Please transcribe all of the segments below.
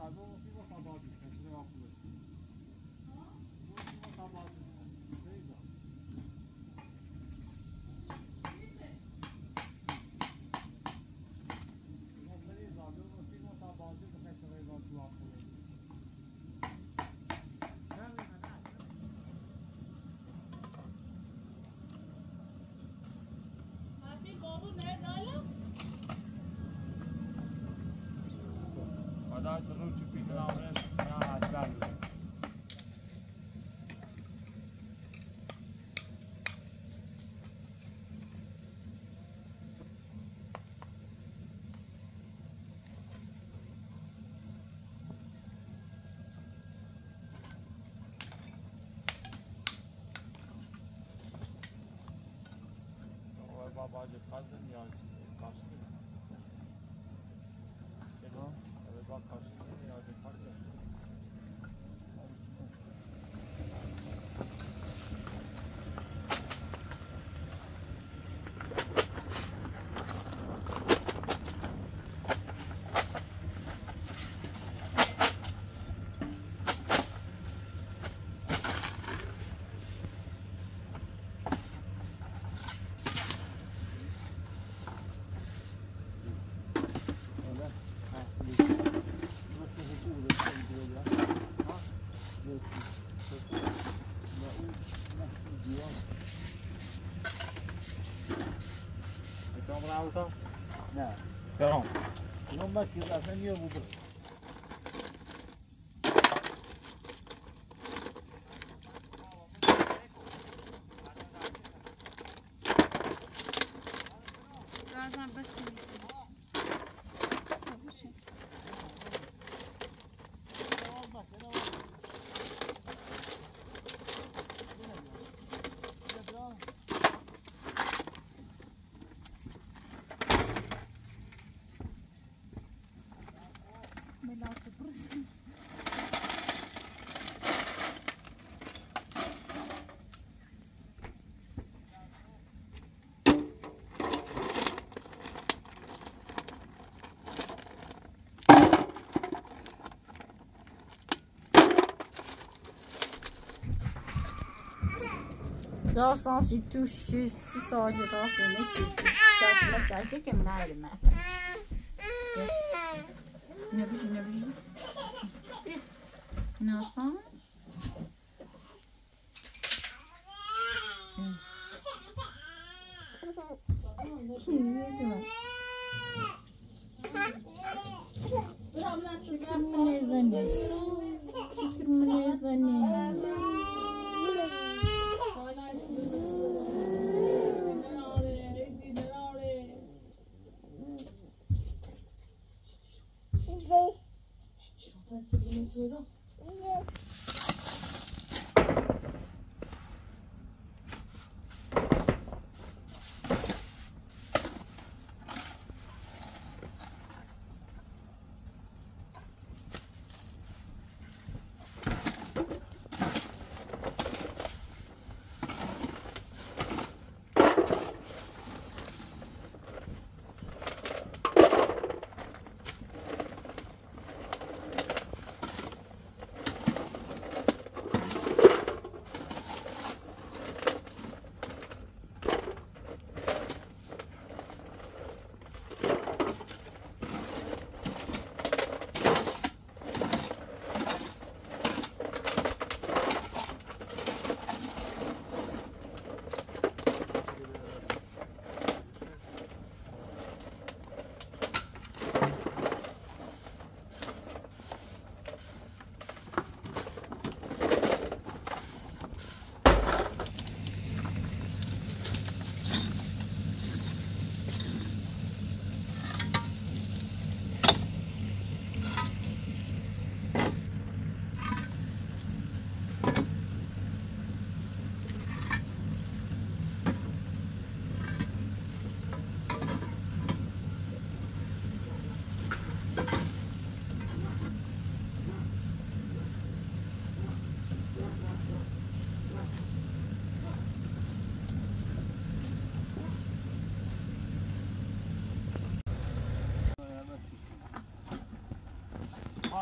Babacı kaldın ya kaçtı. Genau, aber war kaçtı ya de kaldı. Auto? No. Però Non metti la segno pure. Azam bas. داستان سی توش سی ساعت داستان نچی ساعت نچی که من نریم نبیشی ناستان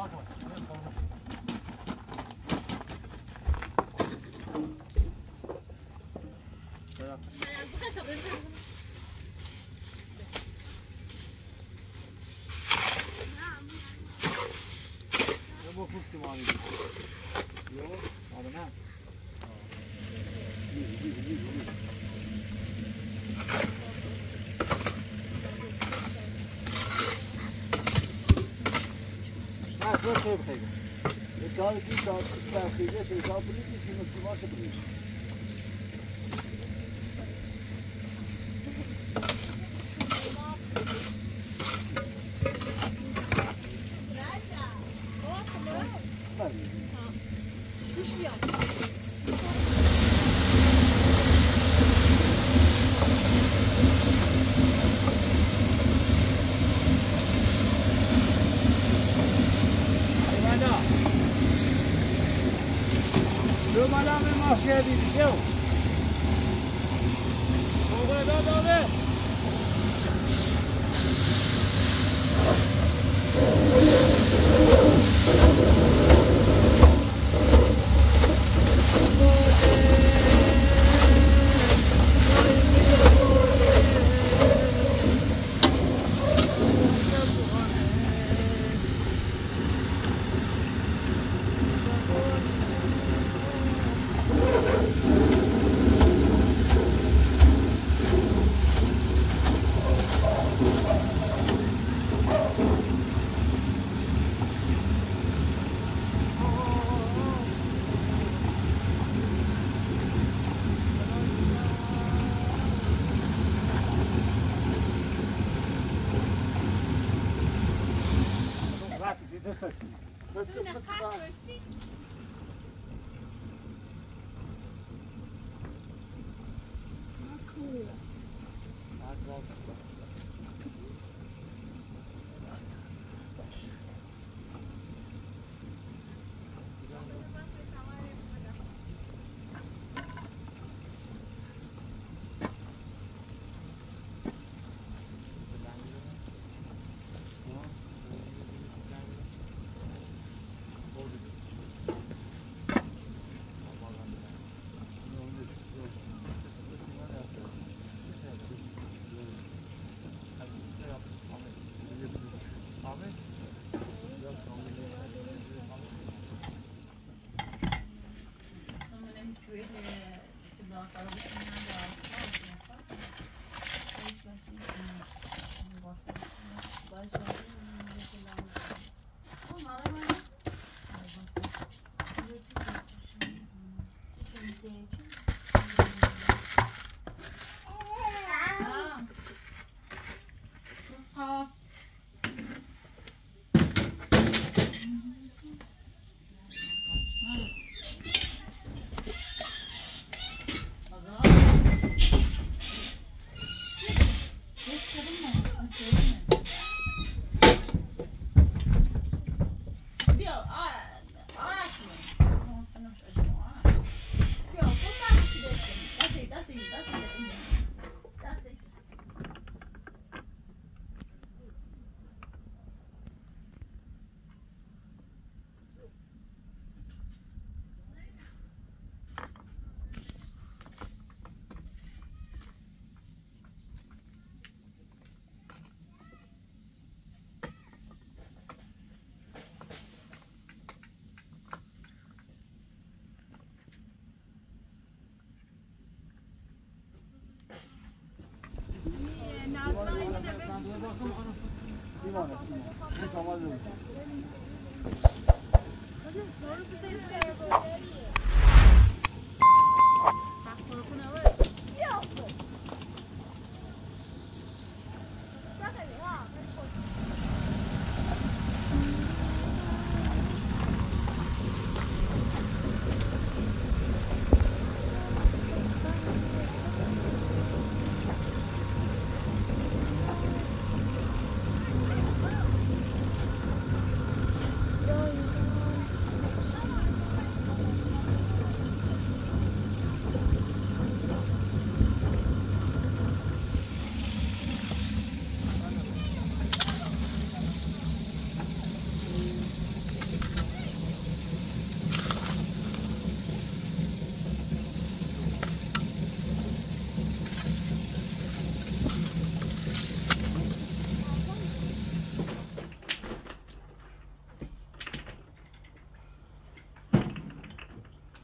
Bu kustu mavi. Yok, adına. Ha, çok şey bir şey. Egal wie das ist, ich glaube nicht, dass wir die Wasser bringen. Deu uma olhada na marcha ali, deu? Vamos ver.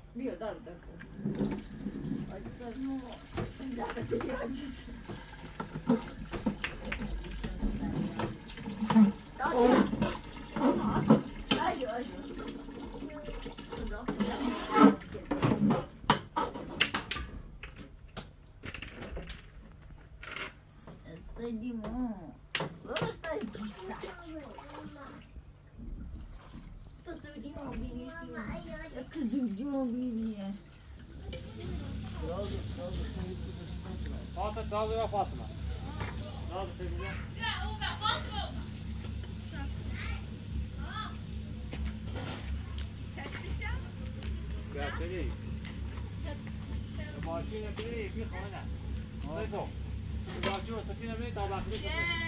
بیا دار عزیز نو زحمت عزیز تازه و فاطمه تازه سبیله گرتری ماشین بری بی خانه تو ماشین و سفینه بری تا بخری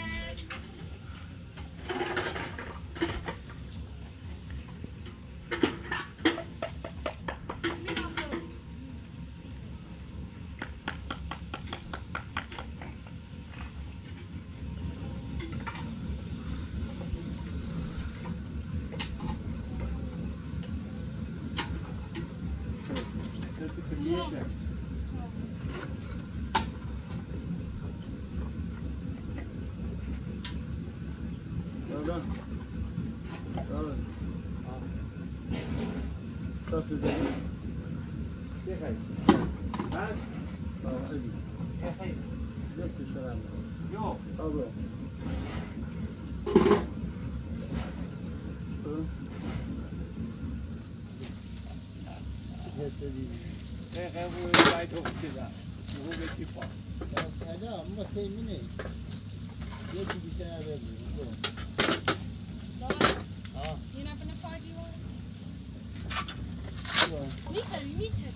ما تیمینه یکی بیشتر بگیر You're not gonna party one? Me too.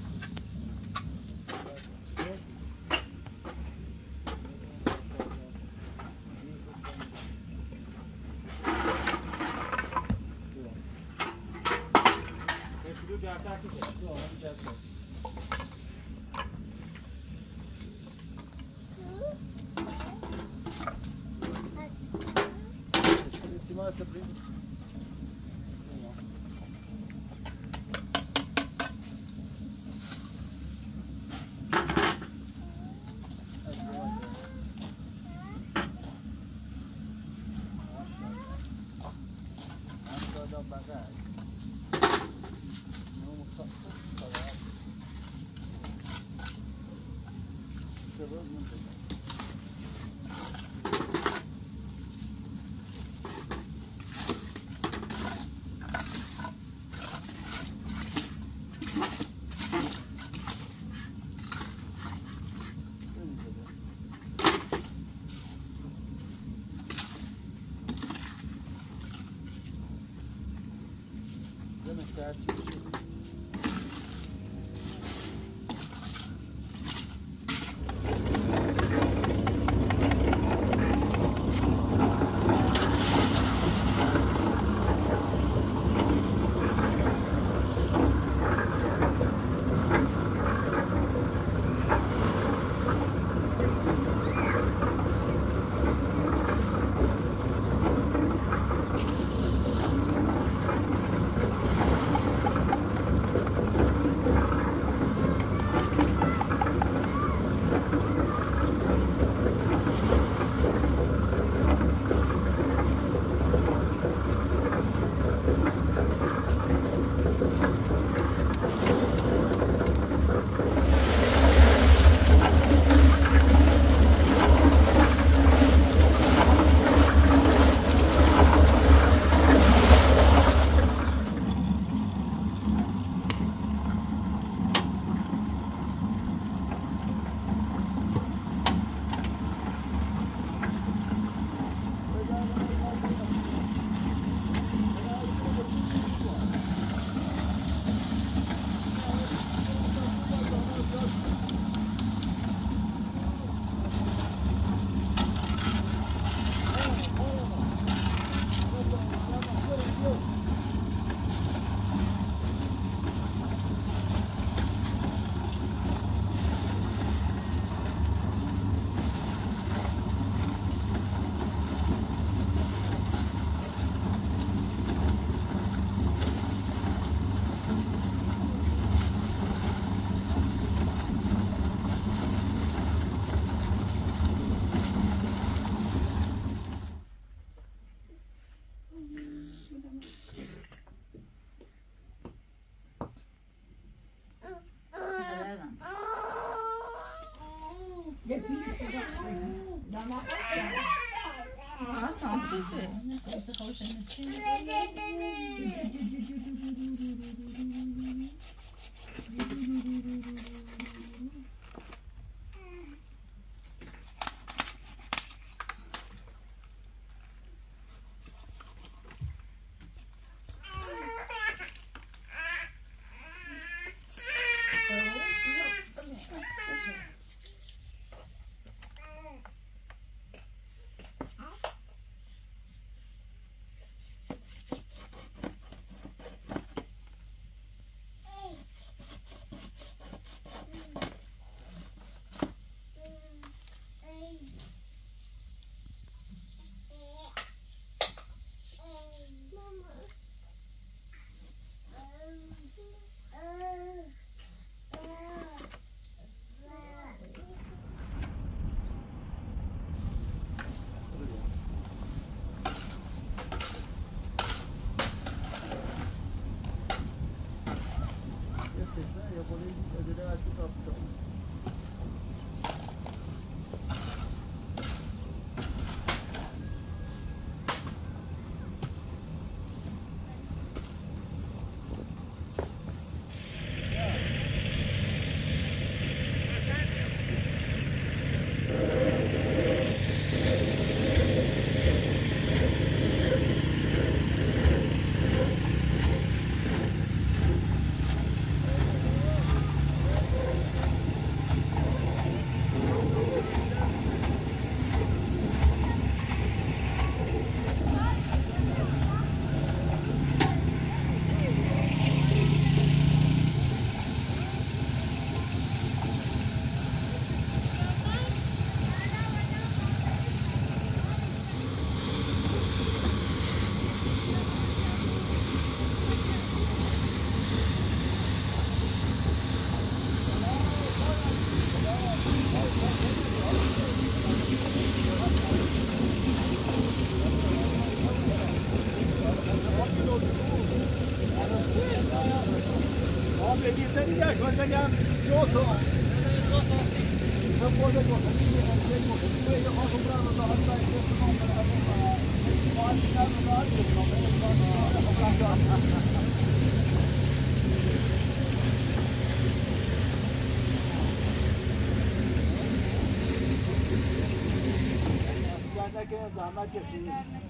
زحمت کشید.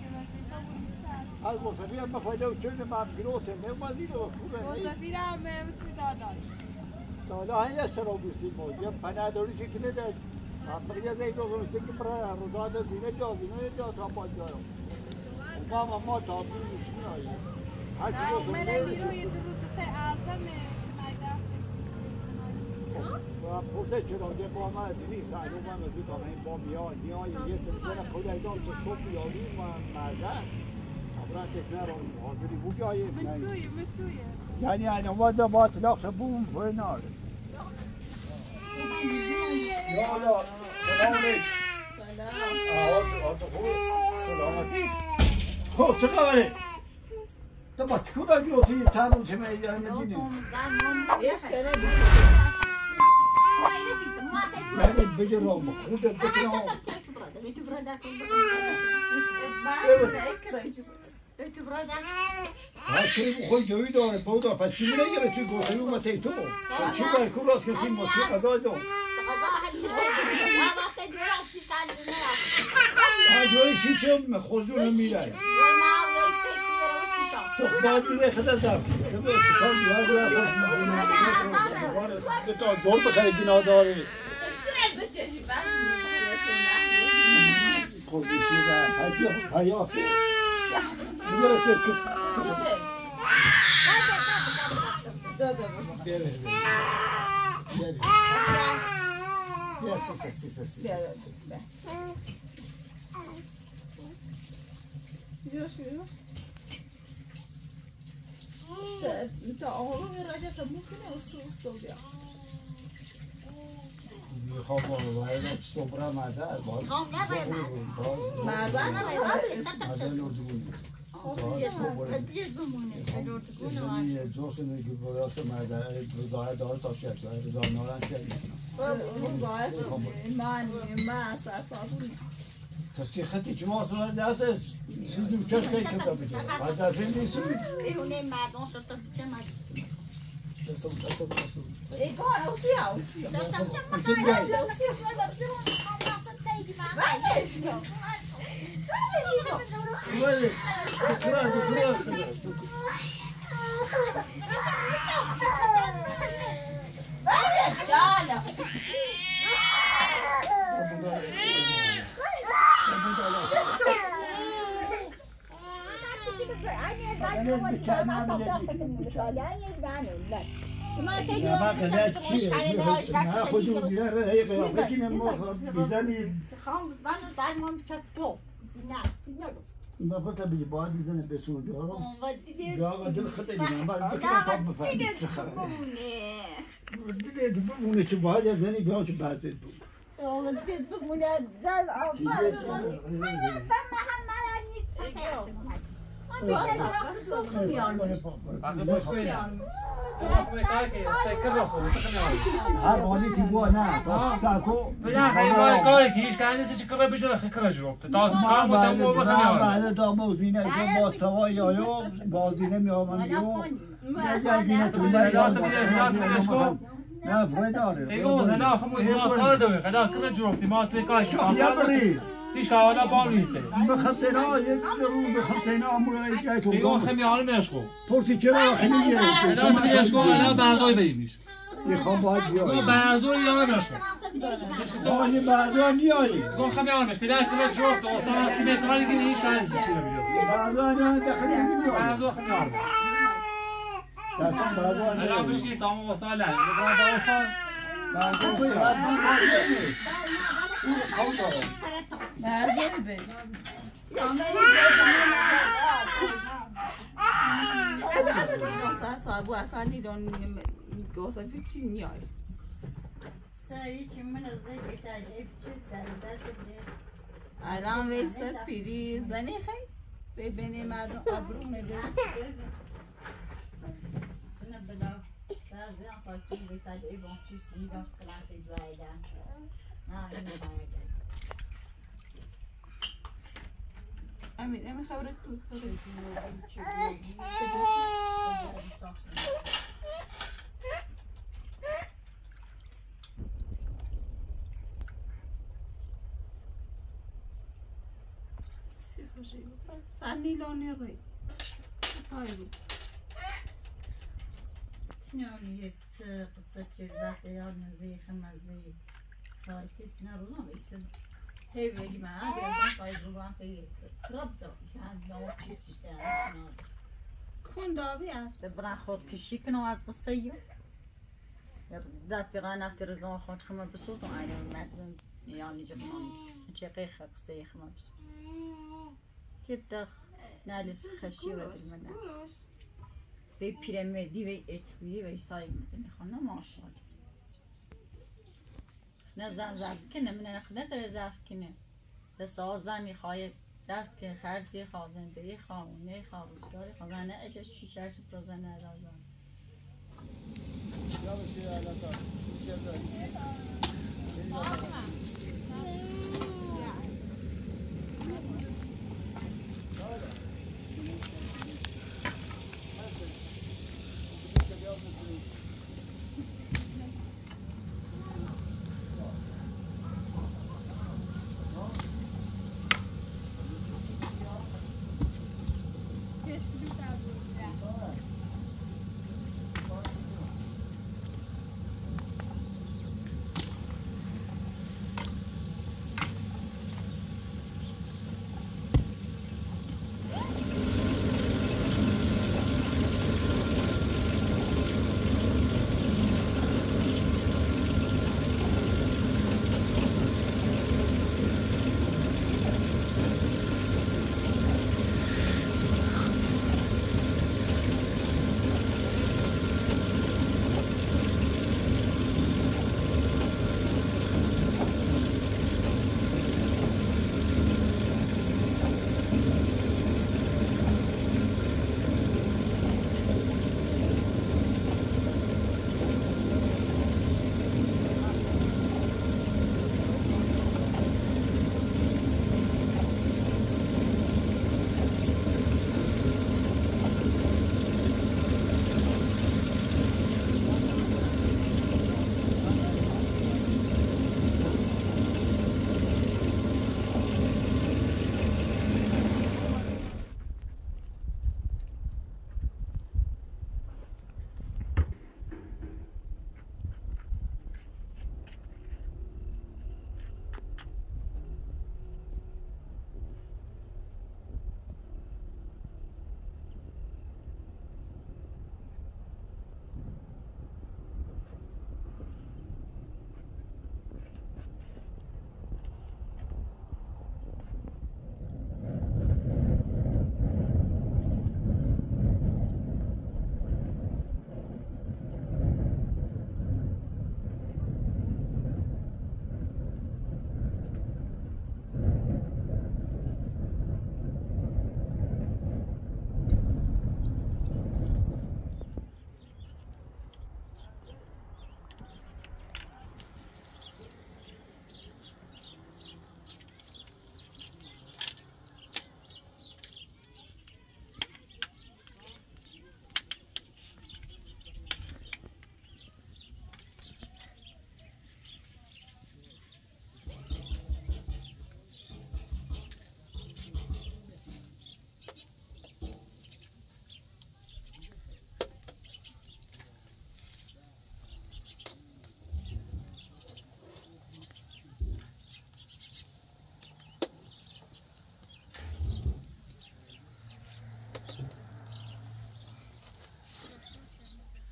از مصطفی هم بفایده و چند من گروته نمازی رو خوبه مصطفی را هم داداش دادا هایی از سرا بوستید موجی پناه دوری چکی نده بقیه زید رو بوستید که برای روزاد زینه جا تا پاک دارم ما تا بیر میشنی آیی هرچی رو من بیرو یه دو روز تا اعظمه پرسه چرا یه با من از اینی سعیدو من از تا من با نیای یه تنزن خود ایدان تو صبح یادیم و مرزن ابران تکنه رو حاضری بو بیاییم متویه یعنی اومده با تلاقش بوم بوی ناره یا الله سلام علیکم سلامتی خب چه خبره؟ تو با چکو گروتی تنون چه میگه میدینی؟ یعنی بگه رو خودت بکنم چه بخوی جوی داره بودا پس چی میگه چی گفتی اومد تو چی بر کو راست کسی ما چی قضا دو جوی چی چه خودون میره تو خود میگه خدا زب تو چیکار می‌کنی تو زور بخری دینا داره خودشی را حیاسی میگه که میخوام وارد صبر مزه باز مزه نه هدیه بمونه الورد کنه یه جوش میگه گویاش مادر رضای داره تا چه رضا نوران چه من اساسا تصدیق خطی که ما اصلا دسته چیزی که تیکه داره بچه بعد از این نیست ایونه مردم شد تا چه مردم دستم ایگاه اوسی شفتم که مخاله اوسی ولی دکتر ما فكر بيجيبوها دي زين بسودو يا دل خطي ما بعد كده طب فاهم دي بمونه تبغى يا زين بيوش باسد والله دي بمونه زال عفوا فما هم على هر بازی تیمو نه ساکو بلا خیلی کاری کیش کنی سه چیکار بیشتر خیلی جوکت تا ما مدام بعد دام وزینه جو با سوای یایو بازینه میام میو زینه تو نه فريداري ايوه انا خمود ما قادر خدا كنا جوكتي ما تلقاش يا بري ايش قاعد بانيسه ما خطينا يروز خطينا امور جايتو ايوه خميال مشكو پرسی چرا خیلیه انا مشكو انا بعضوي بيمش میخوام باید بیای بعضوي یا مشكو آنی بعضا نیایی گو خميال مش بلا كنا جوكت اصلا سمعت قال لي ايش هذا بعضا نه داخلی نیایی بعضو خميال دستم بعضا انا بشي طعم وصل لا بعضو الان ویسته پیری زنی خیلی ببینی مردم ابرو میده بعضی هم خواهی بیتاد ای بان چیز میداشت کلانتی دوایدن نه این باید امی خبره تو سنی لانی روی های رو تنیانیت قصه چه دسته یا نزی خمزی خواهیسی تنه رو نمیسن هی بگی من بیادم خواهی زبان خیلی کراب دارم که هم نوع چیزی دارم کندابی هست برای خود کشی کنم از قصه یا دفعه نفت رزان خود خمه بسود و عیدم مدرم یعنی جبنان چه قیخه قصه خمه بسود که دخ نالیس خشی و درمانه به پیرامیدی و اچویی و ایسایی مثل خانه ماشاءالله نه زن ظرف کنه من نخدت رو ظرف کنه دستا زنی خواهی ظرف که خرزی خوازن بری خواهونه خواه روزگاری خواه زنه اجاز چی چرسی پر زنه ارازان یا بشیر علاقه بشیر داری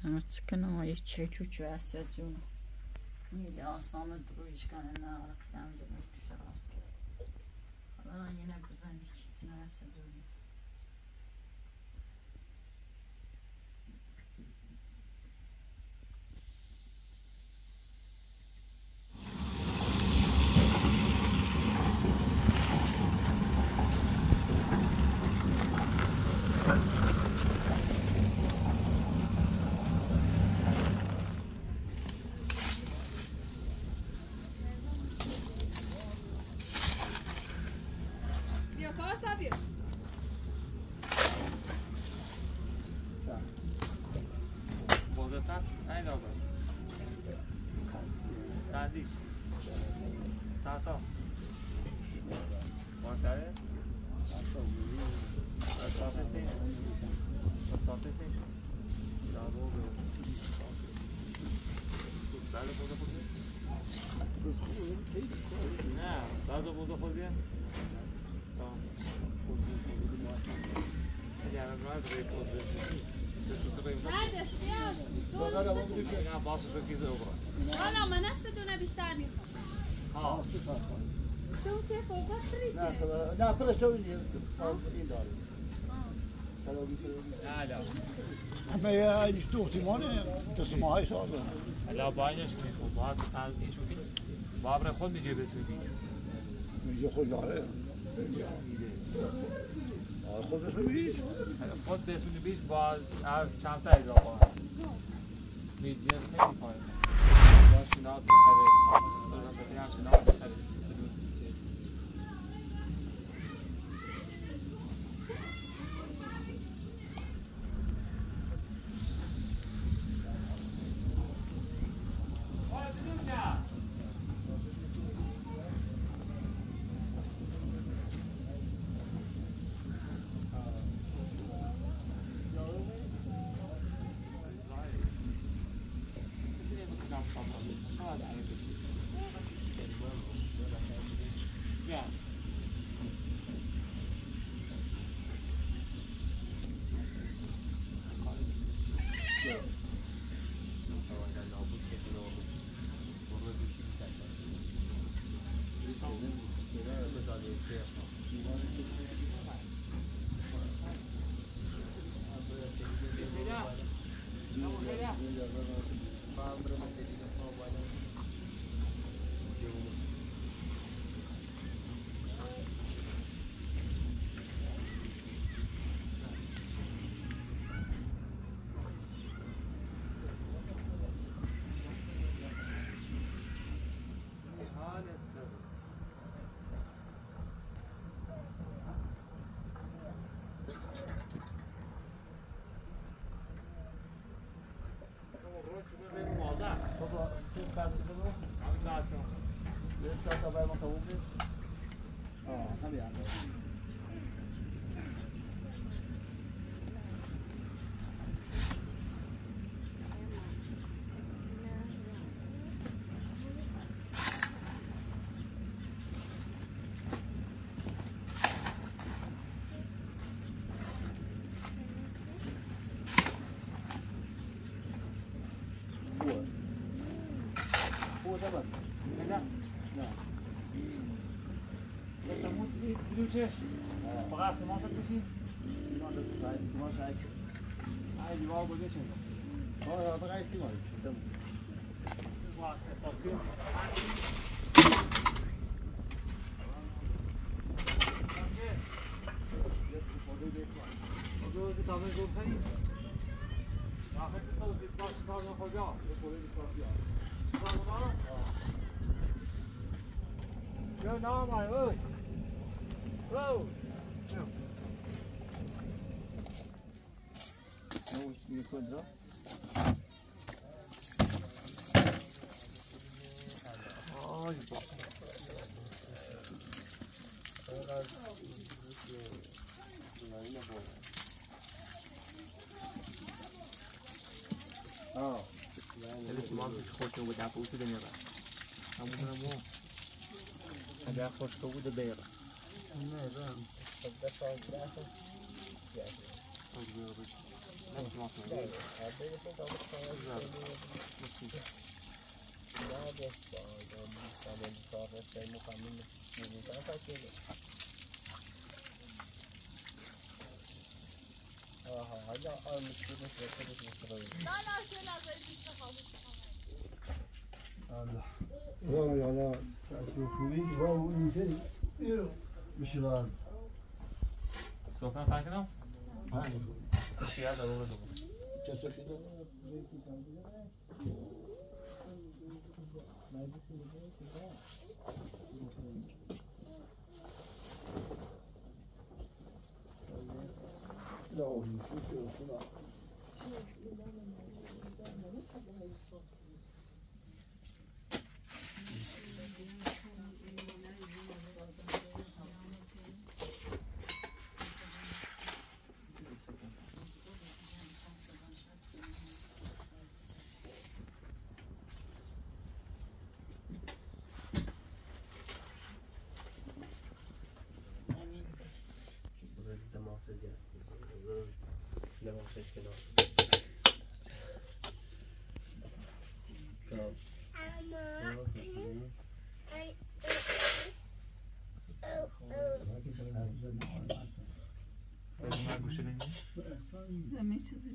Artık ama hiç çekiyor asyasyonu. Niye aslanı duruyor kanına arkam demiş düşer aslan. Ama yine güzel hiç içine asyasyonu. حالا من از دونه بیشتر میخوام. تو که فوق نه خودش تو این داره. همه ایش تو احتماله دستماهی سازه. حالا باینش میخوام باید تلقی شدی بابر خود میگه بسودی میگه خود داره خودش رو بیش خود بسودی بیش باز از چند تا اضافه میدین خیلی پایین باید شناخت بخره سرنفتی هم شناخت بخره فقط سماس بکشید ای دیوار بوده چند آه فقط سیمایی شده No, my hood. Whoa. اگر خوشکو بوده بیره نه نفس ما Dai, abbiamo pensato che سوفن پنج کنم؟ شیعه داره رو دوباره همه چیزی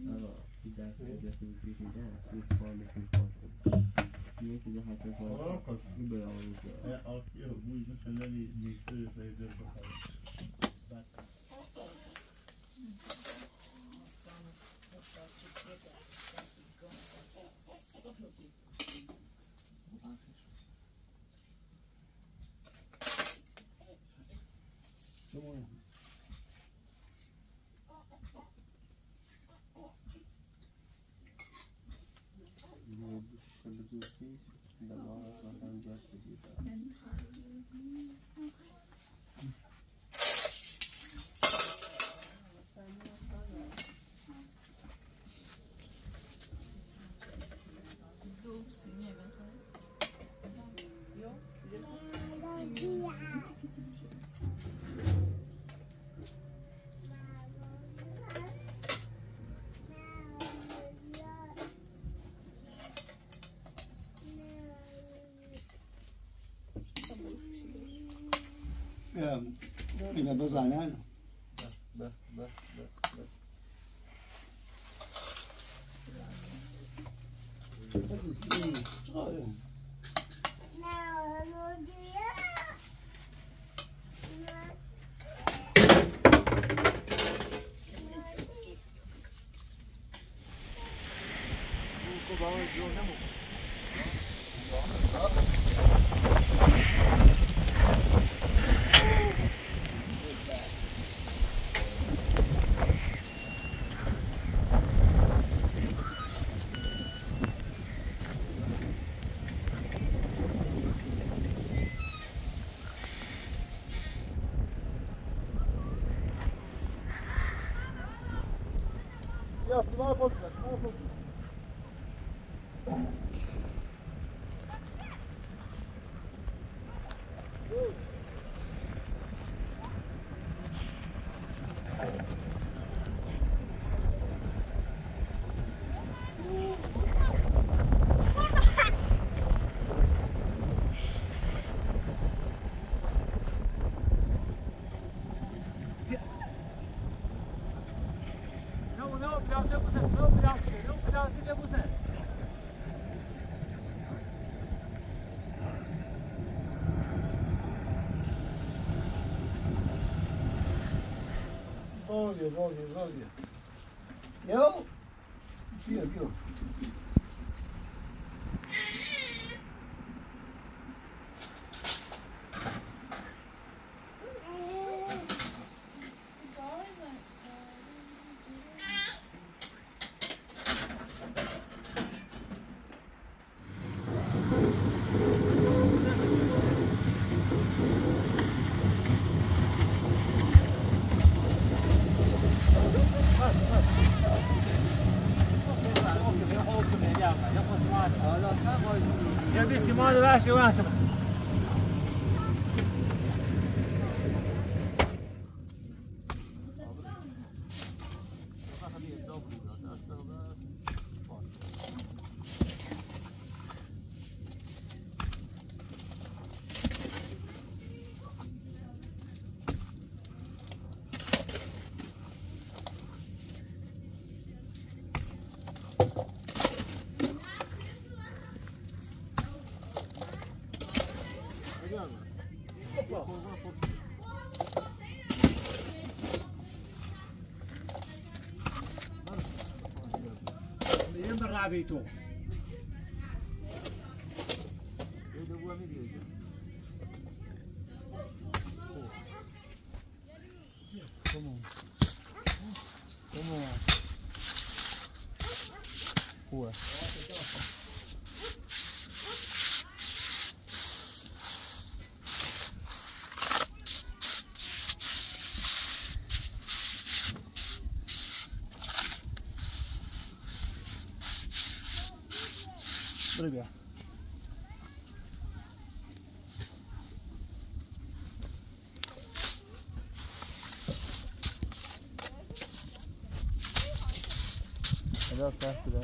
اینه بزنن یا سیمان خود Roger. Yo? Go. ماشي واحد میریم به ربیتو خوبه برو بیا ادار تحت داره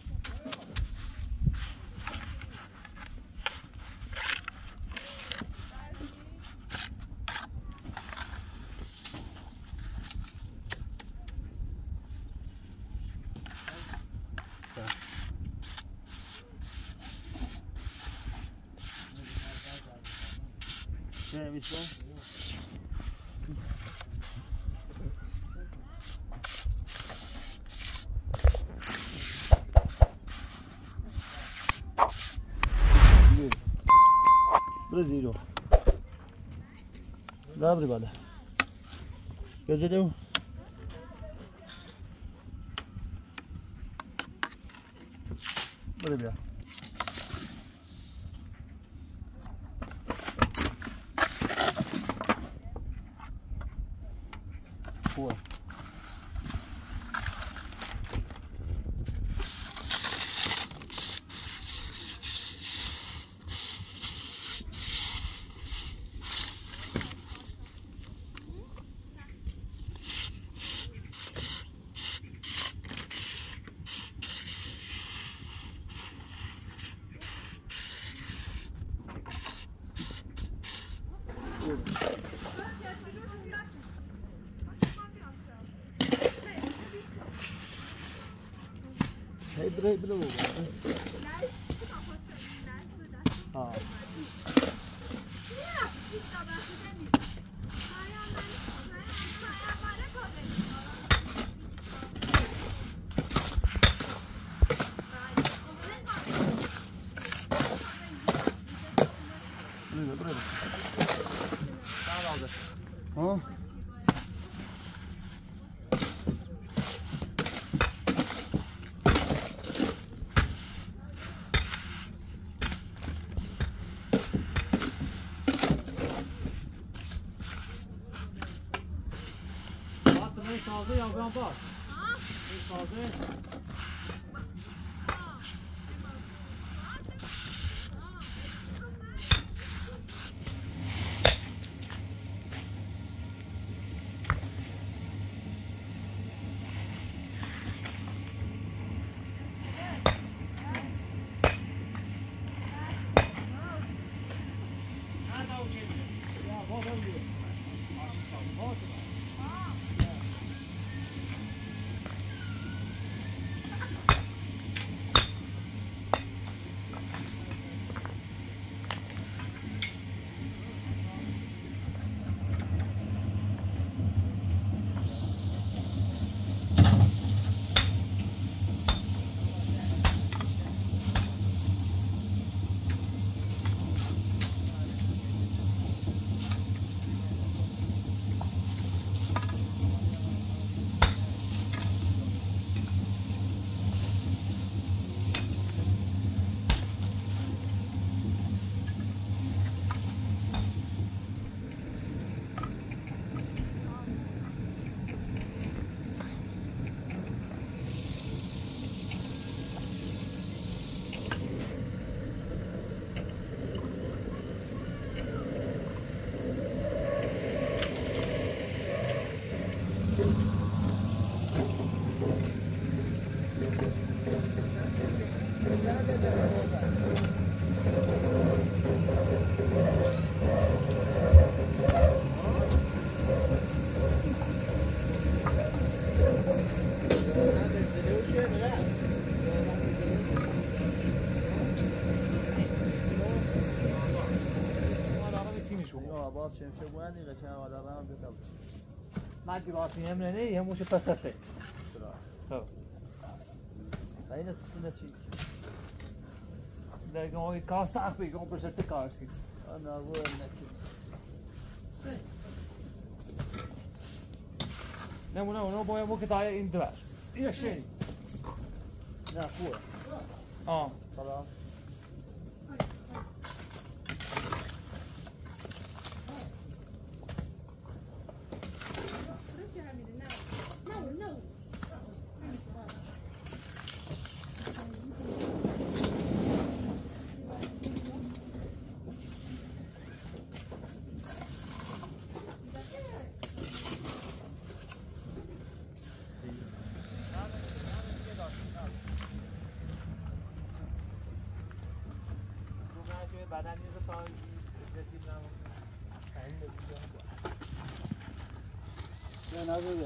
Ne bize? Brasileiro. Dá brigada. Quer dizer, deu. Bora. Boa. Hej bror. Ja. Bror. Där var det. Ja. Sağda yavrum bak. Sağda. باز شمشه بودن دیگه چه آدم هم بتاب من گرافی هم نه یه موش پسته خب خیلی سینه چی دیگه ما کار سخت بگم پشت کارش کنیم آنا بود نکی نه باید مو که تای این دور یه شی نه خوبه خلاص بدن نیست تا رسید نه نبوده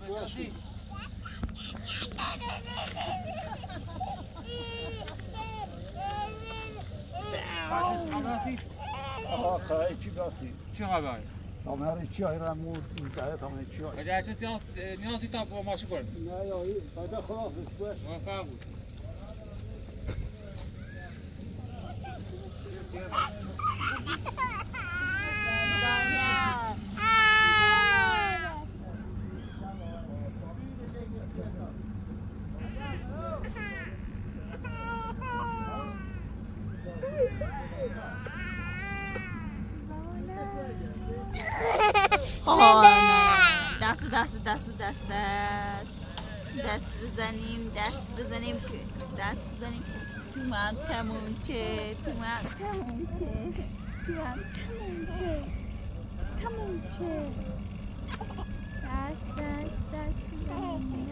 باشی آها کاری چی باسی؟ چه خبر؟ تامهری چی های رمود این دهه تامهری چی های؟ اگر چه نیازی تا با ماشی کنیم نه یا این بعد خلافش باش. موفق بود دست بزنیم تو هم تموم چه دست بزنیم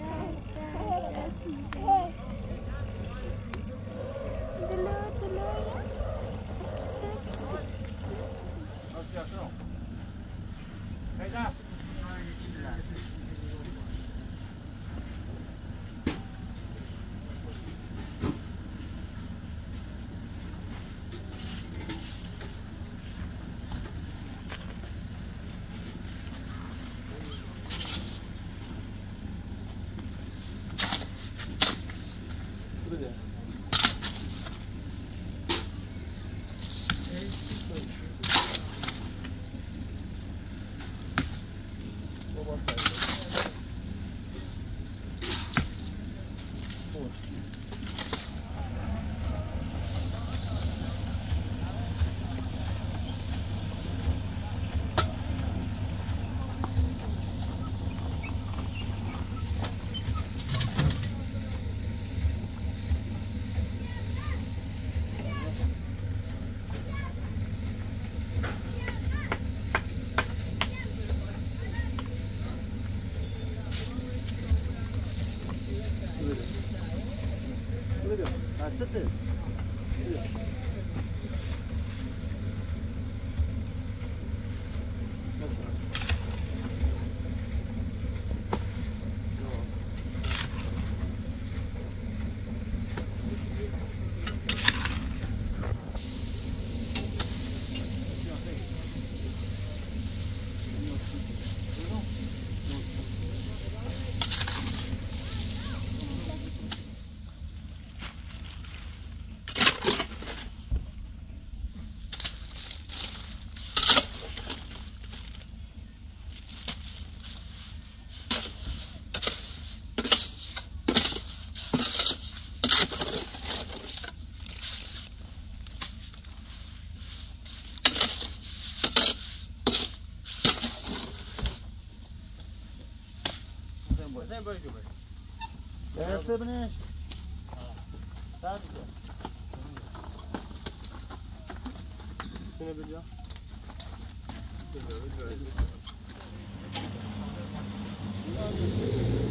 That's it. Derse bine. Sadece. Seni biliyorum. Biliyorum.